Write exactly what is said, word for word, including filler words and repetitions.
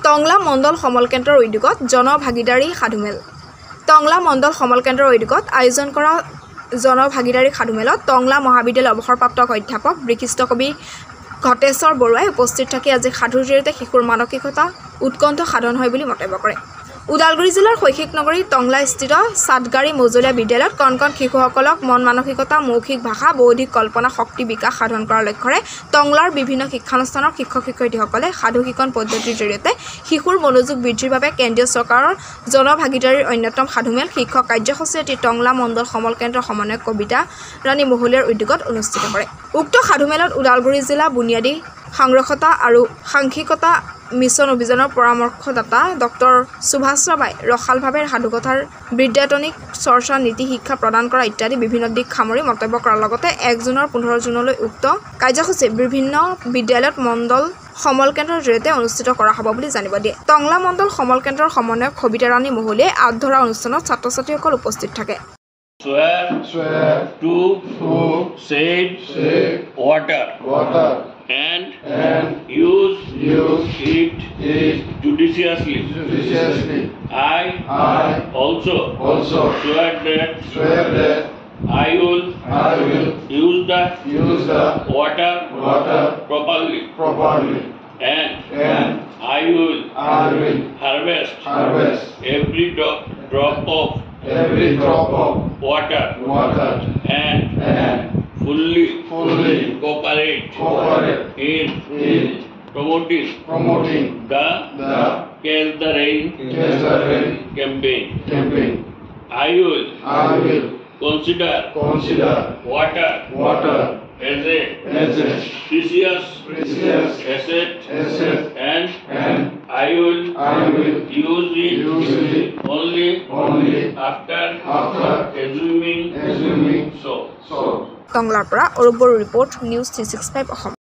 টংলা মণ্ডল সমল কেন্দ্ৰৰ উদ্যোগত জনভাগিদাৰী সাধুমেল টংলা মণ্ডল সমল কেন্দ্ৰৰ উদ্যোগত আয়োজন কৰা জনভাগিদাৰী সাধুমেলত টংলা মহাবিদ্যালয়ৰ অৱসৰপ্ৰাপ্ত অধ্যাপক বিশিষ্ট কবি ঘটেশ্বৰ বৰুৱাই উপস্থিত থাকি আজি সাধুৰ জৰিয়তে শিশুৰ মানসিকতা উৎকণ্ঠ সাধন হয় বুলি মন্তব্য কৰে। উদালগুৰি জিলাৰ শৈক্ষিক নগৰী টংলাস্থিত সাতগাৰী মজলীয়া বিদ্যালয়ত কণ কণ শিশুসকলক মন মানসিকতা মৌখিক ভাষা বৌদ্ধিক কল্পনা শক্তি বিকাশ সাধন কৰাৰ লক্ষ্যৰে টংলাৰ বিভিন্ন শিক্ষানুষ্ঠানৰ শিক্ষক শিক্ষয়িত্ৰীসকলে সাধু শিকন পদ্ধতিৰ জৰিয়তে শিশুৰ মনোযোগ বৃদ্ধিৰ বাবে কেন্দ্ৰীয় চৰকাৰৰ জনভাগিদাৰীৰ অন্যতম সাধুমেল শিক্ষক কাৰ্যসূচী এটি টংলা মণ্ডল সমল কেন্দ্ৰৰ সমন্বয়ক কবিতা ৰাণী মহলীয়াৰ উদ্যোগত অনুষ্ঠিত কৰে। উক্ত সাধুমেলত উদালগুৰি জিলা বুনিয়াদী সাংৰক্ষতা আৰু সাংখ্যিকতা মিছন অভিযানৰ পৰামৰ্শদাতা ডক্টৰ সুভাষ ৰাভাই ৰসালভাৱে সাধুকথাৰ বিদ্যায়তনিক চৰ্চা নীতি শিক্ষা প্ৰদান কৰা ইত্যাদি বিভিন্ন দিশ সামৰি মন্তব্য কৰাৰ লগতে এক জুনৰ পোন্ধৰ জুনলৈ উক্ত কাৰ্যসূচী বিভিন্ন বিদ্যালয়ত মণ্ডল সমল কেন্দ্ৰৰ জৰিয়তে অনুষ্ঠিত কৰা হ'ব বুলি জানিব দিয়ে। টংলা মণ্ডল সমল কেন্দ্ৰৰ সমন্বয়ক কবিতা ৰাণী মহলীয়ে আঁত ধৰা অনুষ্ঠানত ছাত্ৰ ছাত্ৰীসকল উপস্থিত থাকে। Swear, swear to, to save, save water, water, and, and use, use it, it judiciously. judiciously. I, I also, also swear that, swear that I will, I will use the, use the water, water properly, properly, and, and I will, I will harvest, harvest every drop, drop of every drop of water, water, and, and fully, fully cooperate, cooperate in, in promoting, promoting the, the Catch the Rain, Catch the Rain campaign. campaign. I will, I will consider, consider water, water as a, as a precious, precious asset, asset, and, and I will, I will use it, use it only, only after, after assuming, assuming so, so. টংলাৰ পৰা অৰুবৰ report news three sixty five Assam.